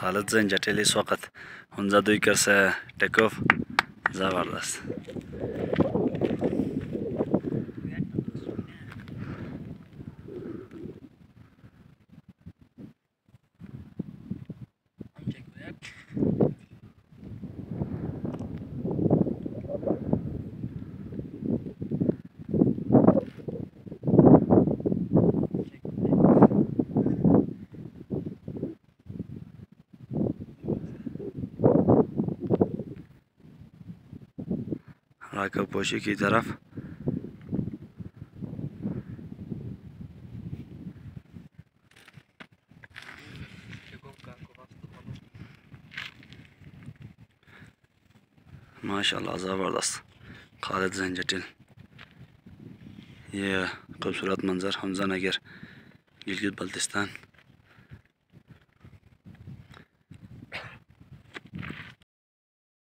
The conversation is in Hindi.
खालिद जंजटेल इस वक्त हुंजा 2 करसे टेक ऑफ ज़बरदस्त। राका पोशी की तरफ माशाल्लाह ज़बरदस्त खालिद जंजटेल। ये खूबसूरत मंजर हुंजा नगर गिलगित बल्तिस्तान।